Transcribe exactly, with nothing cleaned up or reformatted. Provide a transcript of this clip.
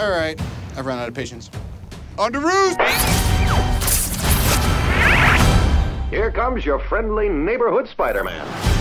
All right, I've run out of patience. On to roost! Here comes your friendly neighborhood Spider-Man.